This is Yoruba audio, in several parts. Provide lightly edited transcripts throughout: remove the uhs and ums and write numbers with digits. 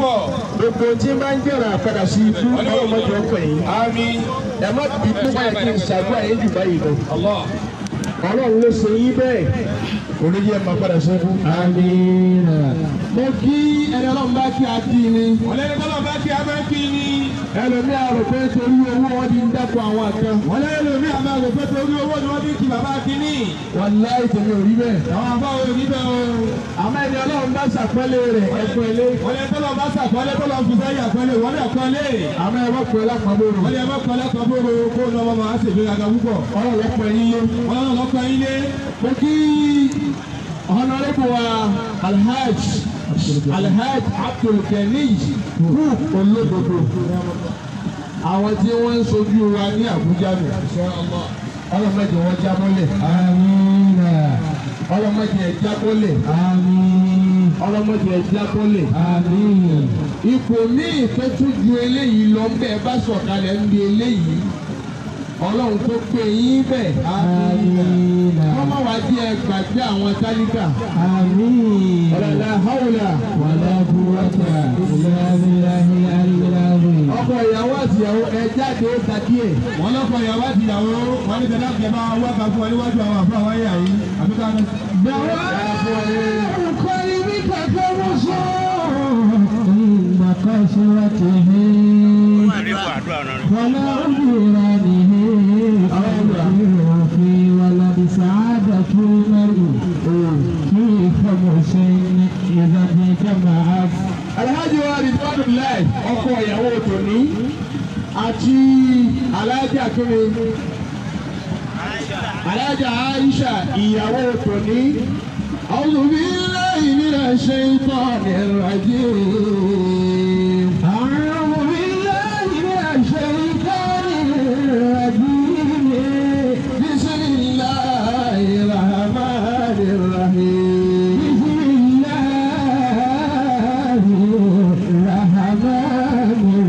púpọ̀. Gbogbo tí ń bá ń jẹ́ra padà sí ikú ọlọ́mọdé ọkọ̀ yìí. Àmín. Ẹ má bínú báyìí kí n ṣàdúrà yín jù báyìí lọ. Ọlọ́run ló ṣe yín bẹ́ẹ̀. Oníyẹ máa padà sí ikú. Àmín. Mo kí ẹni ọlọ́run bá kí a kí ni. Ọlẹ́ni tọ́lọ̀ bá kí a máa kí ni. Ẹlòmí àrò pé torí owó wọn ti ń dẹ́kun àwọn àkan. Ọlẹ́ni àrò pé torí owó ni wọ́n ti ń kí bàbá kínní. Wàláhì tèmi ò rí bẹ́ẹ̀. Àwọn àbá wo rí bẹ́ẹ̀ o. Àmọ́ ẹni ọlọ́run bá ṣàpọ́nlé rẹ̀ ẹ̀kọ́ ilé. Ọlẹ́ni tọ́lọ̀ bá ṣàpọ́nlé tọ́lọ̀ fi sẹ́yìn àpọ́nlé wọ́n lè kọ́lé. Àmọ́ ẹ wọ́n pẹ̀lú àpamọ́rò. Wọ́n lè kọ́ lápapọ̀rọ̀ kó lọ́wọ́ máa ṣègbéraga púpọ̀. Ọlọ́run lọ́pọ̀ yín lé. Ọlọ́run lọ́pọ̀ yín lé. Mo kí Honorable wa Alhaj Abdulgani olódodo. Àwọn tí wọ́n ń sojú wa ní Àbújá nù. Ọlọ́mọdé wọn jábọ́lẹ̀. Àmín. Ọlọ́mọdé ẹ̀ jábọ́lẹ̀. Àmín. Ọlọ́mọdé ẹ̀ jábọ́lẹ̀. Àmín. Ipò míì tó tún ju eléyìí lọ ń bẹ́ẹ̀ bá sọ̀kalẹ̀ ń bi eléyìí. Ọlọ́run tó pè yín bẹ́ẹ̀. Àmín. Wọ́n máa wá di ẹgbàgbé àwọn tálíkà. Àmín. Wala hawla wala quwwata illa billahi al-aliyyil azim. Ọkọ ìyàwó àti ìyàwó ẹ jáde ó takí ẹ̀. Wọ́n lọ́kọ̀ ìyàwó àti ìyàwó wọ́n ní tẹ̀lé àgbẹ̀ máa wá bá fún ọ níwájú àwọn àfọ àwọn ẹ̀yà yìí. Àbíká ní. Bẹ̀rẹ̀ olùkọ́ ibi kẹ̀kẹ́ mú sọ. Ìgbàkan ṣọlá ti hí. Wọlé òbúra nìyí. Ọ̀rọ̀ fi wàlá bí sàádà tó mẹ́rin. Kí ìfọ̀mọ̀ṣẹ́ ìdàgbé jẹ́màá. Alhaji wa Ridwanullahi ọkọ ìyàwó tòní àti Alhaja Kini. Alhaja Aisha ìyàwó tòní. A'udhu billahi minash shaytanir rajim. A'udhu billahi minash shaytanir rajim. Bismillahir rahmanir rahim. Bismillahir rahmanir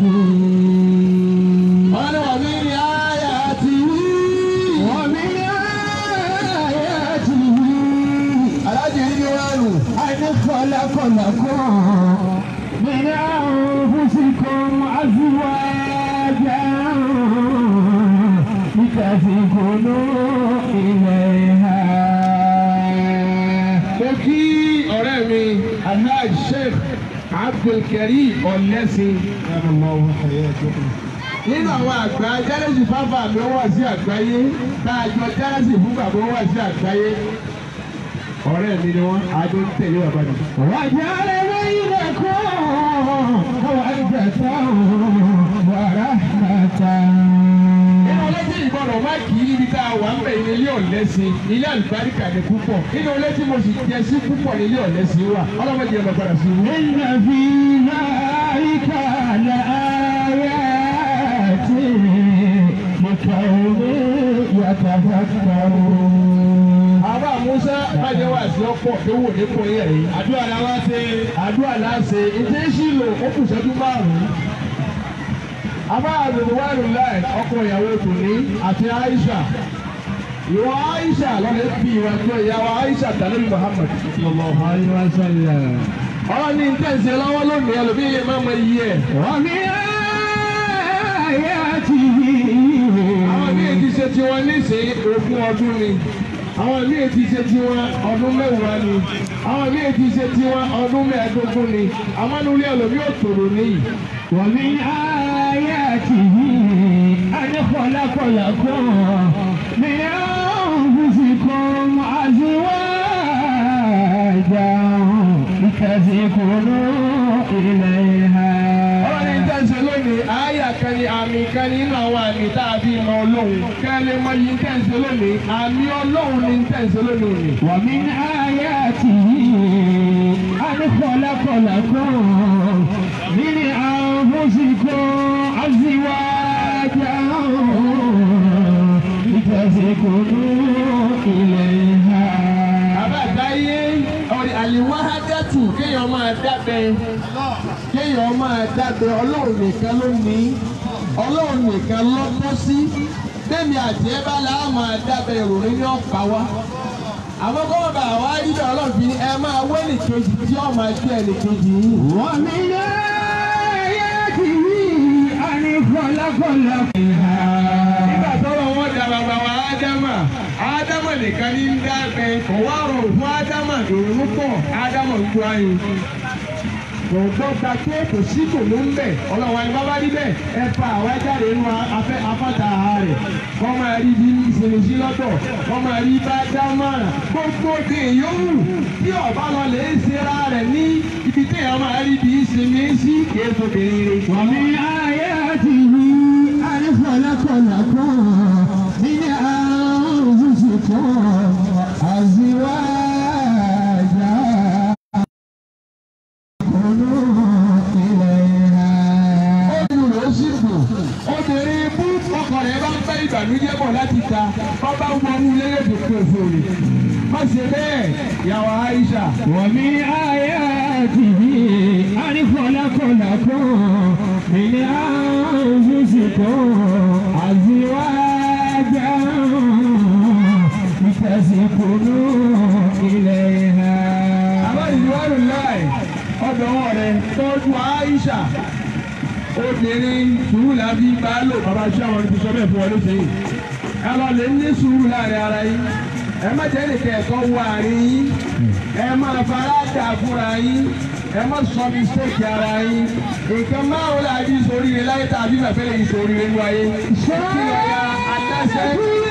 rahim. Ọ̀nà wà mí ní àyà àti wí. Wọ́n mí ní àyà àti wí. Aláàjì ní wàlú. Àìní kọ̀lákọ̀lákọ̀. Min anfusikum azwajan. Litaskunu ilayha. Mo kí ọ̀rẹ́ mi Alhaj Sheikh Abdulkarim Ọ̀lẹ́sìn. Nínú àwọn àgbà jẹ́rẹ́sì fáfà mi wà sí àgbáyé tá a jọ jẹ́rẹ́sì fún bàbá wà sí àgbáyé. Ọ̀rẹ́ mi ni wọ́n adó ń tẹ̀lé bàbá mi. Wàjà lẹ́nu ilẹ̀ kọ́ wàjà táwọn wàrà kàtà. Nínú ọlọ́sìn ìgbọ̀nà má kì í níbi tá a wà ń bẹ̀ ní ilé Ọ̀lẹ́sìn ilé àlùbáríkà ní púpọ̀. Nínú ilé tí mo sì jẹ sí púpọ̀ ní ilé Ọ̀lẹ́sìn wà. Ọlọ́mọdé ẹ̀ lọ padà sí i. Inna fi dhalika laayatin liqawmin yatafakkarun. Àbá Musa bàjẹ́ wà sí ọ̀pọ̀ tó wò ní kò yẹ̀ yìí. Àdúrà la wá ṣe. Àdúrà la ṣe. Ìdí ìṣìlò ó kù ṣẹ́jú márùn-ún. Àbá Ridwanullahi ọkọ ìyàwó tòní àti Aisha. Ìwọ Aisha lọ́lẹ̀ bí ìwà tó ìyàwó Aisha tàbí Muhammad. Sallallahu alaihi wasallam. Ọ̀rọ̀ ní ìtẹ̀sẹ̀ lọ́wọ́ lónìí ẹlòmí yẹ máa mọ iye ẹ̀. Wọ́n ní ayé àti ìhìn. Àwọn míì ti ṣe tiwọn nísìnyí ogún ọdún ni. Àwọn míì ti ṣe tiwọn ọdún mẹ́wàá ni. Àwọn míì ti ṣe tiwọn ọdún mẹ́ẹ̀ẹ́dógún ni. Amánulé ẹlòmí ò tòrò níyì. Wọ́n ní ayé àti ìhìn. Adékọ̀ọ́lákọ̀ọ́lákọ̀ ni àwọn fúnṣikọ̀ àṣewájà. Litaskunu ilayha. Ọ̀rọ̀ ní tẹ̀sán lónìí, àyà kan ní àmì kan nínú àwọn àmì tá a fi mọ Ọlọ́run. Kẹ́lẹ́ mọ yìí tẹ̀sán lónìí, àmì Ọlọ́run ní tẹ̀sán lónìí. Wa min ayatihi an khalaqalakum min anfusikum azwajan litaskunu ilayha. Àbátáyé àlìwáhádẹ́tù kéèyàn máa dábẹ́ Ọlọ́run nìkan ló ní Ọlọ́run nìkan ló tọ́ sí bẹ́ẹ̀ni àti ẹ bá la máa dábẹ́ ìròyìn ní ọ̀pá wa àwọn kọ́ bá wa rí bẹ́ẹ̀ Ọlọ́run fi ẹ máa wẹ́ nìkejì tí ó máa gbé ẹnìkejì yìí. Wọ́n mi yá Ádámọ̀ ń gbọ́ ayé. Kò gbọ́dọ̀ pé kò sí tòun ń bẹ̀. Ọlọ́wọ́ ẹni bábá rí bẹ́ẹ̀ ẹ fa àwa jáde nínú afáta rẹ̀. Wọ́n máa rí bí ìsinmi sí lọ́tọ̀. Wọ́n máa rí bá dámọ̀ràn. Gbogbo èèyàn wù tí ọ̀bá lọ lè ṣera rẹ̀ ní ibi tí èèyàn máa rí bí ìsinmi sí kéèso bèrè. Wọ́n mi ayé àti yí alẹ́kọ̀ọ́lẹ́kọ̀ọ́lẹ́kọ̀ nínú àrùn òṣìṣẹ́ àzíwájà. Obìnrin bú ọkọ rẹ̀ bá ń fẹ́ ìbànújẹ́ bọ̀ láti ta ọba wọnú lẹ́yìn òkú òfòrè. Má ṣe bẹ́ẹ̀ yàwó Aisha. Wọ́n mi ayé àti yí alẹ́kọ̀ọ́lẹ́kọ̀ọ́lẹ́kọ̀ nínú àrùn òṣìṣẹ́ àzíwájà. Ìtẹ̀síkúnú ilẹ̀ ìhà. Àbá ìlúwàlú láì ọ̀dọ̀ wọn rẹ̀ tọ́jú Aisha. Obìnrin sùúrù làbí bá lò bàbá ṣé àwọn ti sọ bẹ́ẹ̀ fún ọ lóṣè yìí. Ẹ lọ lè ní sùúrù láàrin ara yín. Ẹ má jẹ́ nìkan ẹ̀kọ́ wọ àárín yín. Ẹ máa fara dà fúnra yín. Ẹ má sọ mistake ara yín. Nǹkan márùn-ún làbí sórí rẹ̀ láyé tàbí bàbá lè sórí rẹ̀ nínú ayé. Kí ló ya adáṣẹ́?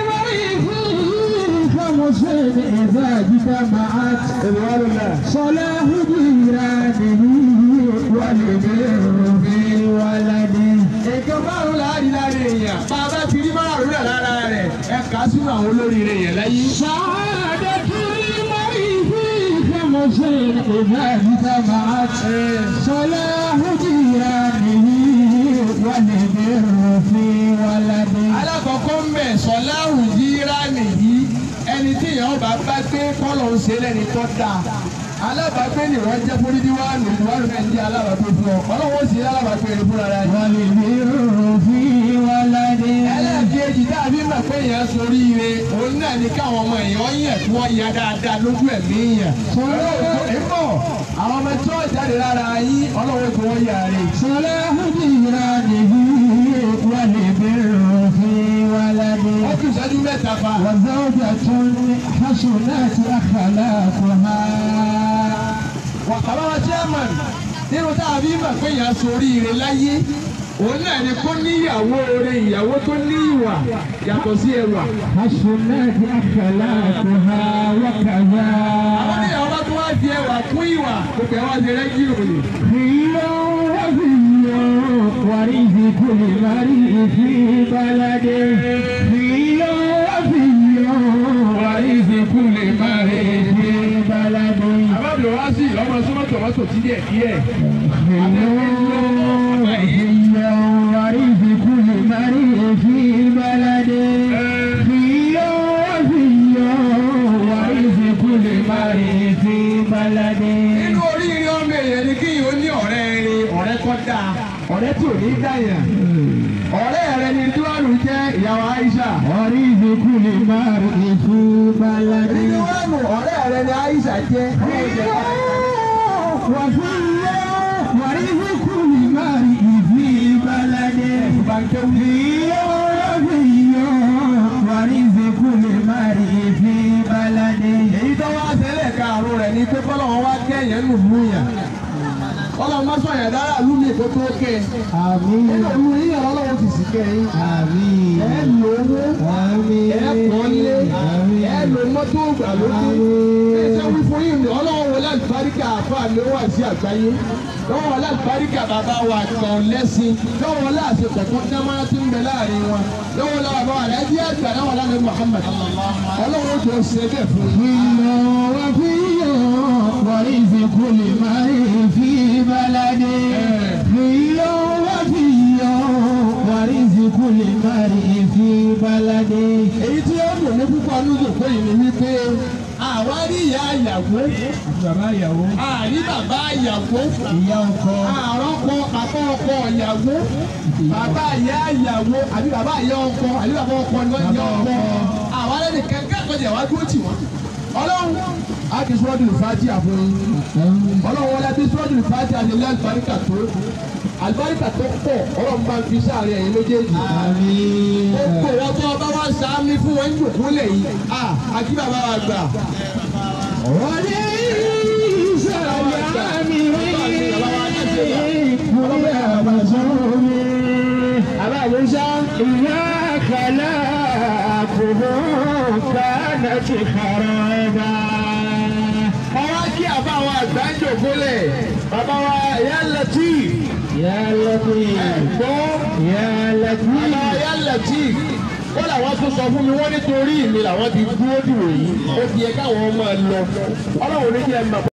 إذا اجتمعت صلاح جيرانه والبر في ولده. Nǹkan márùn-ún láàrin láàrin èèyàn. Bàbá ti rí márùn-ún rẹ̀ lára rẹ̀. Ẹ kà á sínú àwọn olóríire yẹn láyé. سعادة المرء في خمس إذا اجتمعت صلاح جيرانه والبر في ولده. Alákọ̀ọ́kọ́ ń bẹ̀ sọ̀láhù jíra nìyí. Ẹni tí èèyàn bá bá gbé kọ́lọ̀ ń ṣe lẹ́ni tó dáa. Alábàágbé ni wọ́n jẹ́ fúrídìí wá nù wọ́n rẹ̀ ń jẹ́ alábàágbé fún ọ. Ọlọ́wọ́ sì alábàágbé rẹ̀ fúnra rẹ̀. والبر في ولده. Ẹlẹ́ẹ̀kejì dàbí mọ̀ pé èèyàn sórí ire. Òun náà ní káwọn ọmọ èèyàn yẹ̀ kí wọ́n ya dáadáa lójú ẹ̀mí yẹn. Èèmọ̀ àwọn ọmọ tí wọ́n jáde lára yín ọlọ́wọ́ tí wọ́n yà rè. صلاح جيرانه والبر في ولده. Ó kù ìṣẹ́jú mẹ́ta fa. وزوجة حسنات أخلاقها. Bàbá wa chairman nínú táàbí mọ̀ pé èèyàn sórí ire láyé. Òun náà ni kó níyàwó rẹ ìyàwó tó ní ìwà yàtọ̀ sí ẹwà. حسنات أخلاقها وكذا. Àwọn oníyàwó bá tún wá fi ẹwà kún ìwà gbogbo ẹ̀ wá ṣe rẹ́gí òní. خير وفي ورزق المرء في بلده. خير وفي ورزق المرء في بلده. Àbábìlì wá sí ìlọ́mọ súnmọ́ tòmátò tí díẹ̀ díẹ̀. ورزق المرء في بلده. ورزق المرء في بلده. Nínú oríire ọmọ èèyàn ni kí yóò ní ọ̀rẹ́ rere ọ̀rẹ́ kọ́ dáa ọ̀rẹ́ tí ò ní dáyà. Ọ̀rẹ́ rẹ ni Díwánù jẹ́ ìyàwó Aisha. ورزق المرء في بلده. Díwánù ọ̀rẹ́ rẹ ni Aisha jẹ́. ورزق المرء في بلده. ورزق المرء في بلده. Èyí tó wá ṣẹlẹ̀ karùn-ún rẹ̀ ni pé Ọlọ́run wá kẹ́yìn nù mú yàn. Ọlọ́run má sọ yẹn dára lúmi tó tó kẹ́. Àmín. Nínú ìlú yíyan Ọlọ́run ti sì kẹ́ yín. Àmín. Ẹ lówó. Àmín. Ẹ kọ́lé. Àmín. Ẹ lo mọ́tò ìgbàlódé. Ẹ ṣe wí fún yín ni Ọlọ́run wọlé àlùbáríkà àfáà ló wà sí àgbáyé. Lọ́wọ́ wọlé àlùbáríkà bàbá wa kan lẹ́sìn. Lọ́wọ́ wọlé àṣepọ̀ tó dámọ́ra tí ń bẹ láàrin wọn. Lọ́wọ́ wọlé bàbá wa rẹ̀ jẹ́ àgbà náà wọlé àlẹ́ Muhammad. Ọlọ́run tó ṣe bẹ́ẹ̀ fún yín. ورزق المرء في بلده. ورزق المرء في بلده. Èyí tí ó dùn ní púpọ̀ lójú pé yìí ni wípé àwa rí ìyá ìyàwó. Bàbá ìyàwó. Àrí bàbá ìyàwó. Ìyá ọkọ. Àrọ́pọ̀ bàbá ọkọ ìyàwó. Bàbá ìyá ìyàwó àbí bàbá ìyá ọkọ àbí bàbá ọkọ ni wọ́n jẹ́ ọkọ. Àwa lẹ́nu kẹ́kẹ́ àkọjá wa dúró tì wọ́n. Ọlọ́run á ti sọ́ọ́dù ìfájì àfún yín. Ọlọ́run wọlé ti sọ́ọ́dù ìfájì àti ilé àlùbáríkà tó. Àlùbáríkà tó pọ̀ Ọlọ́run bá ń fi sáàrin ẹ̀yin méjèèjì. Àmín. Gbogbo wọn tó ọba wá sáámi fún wọn ní òkúlẹ̀ yìí. Àkí bàbá wa gbà. وليس أخلاقهم كانت خرابا. ọwọ́ kí àbá wa àgbájọ gólẹ̀ bàbá wa yá Latif. يا لطيف يا لطيف. bàbá wa yá Latif. ó làwọn tún sọ fún mi wọ́n nítorí mi làwọn ti dúró dìwò yìí ó fi yẹ káwọn ọmọ ẹ lọ ọlọ́run ní kí ẹ mọ̀.